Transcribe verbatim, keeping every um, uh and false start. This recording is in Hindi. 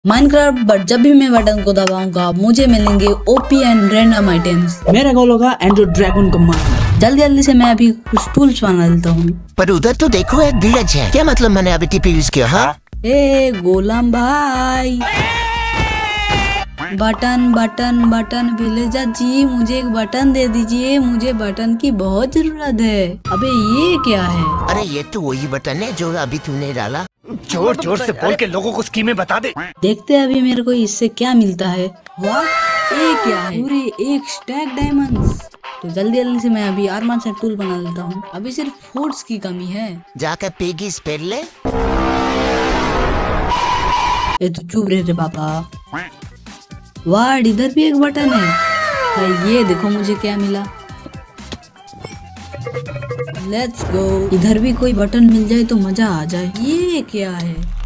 माइनक्राफ्ट बट जब भी मैं बटन को दबाऊंगा मुझे मिलेंगे ओपी एंड रैंडम आइटम्स। मेरा गोल होगा एंड्रो ड्रैगन को मारना। जल्दी जल्दी से मैं अभी कुछ टूल्स बना लेता हूँ। पर उधर तो देखो एक विलेज है। क्या मतलब मैंने अभी टीपी यूज किया? हाँ ए गोलम भाई, button button button villager ji मुझे एक बटन दे दीजिए, मुझे बटन की बहुत जरूरत है। अबे ये क्या है? अरे ये तो वही बटन है जो अभी तूने डाला। जोर जोर से बोल के लोगों को स्कीमें बता दे। देखते हैं अभी मेरे को इससे क्या मिलता है। वाह ये क्या है? पूरे एक स्टैक डायमंड्स। तो जल्दी जल्दी से मैं अभी आर्मर से टूल बना लेता हूँ। अभी सिर्फ फूड्स की कमी है। जाकर पेगी स्पेल ले। ये तो चुप रहे थे पापा। वाह इधर भी एक बटन है। भाई ये देखो मुझे क्या मिला। Let's go. इधर भी कोई बटन मिल जाए तो मजा आ जाए। ये क्या है?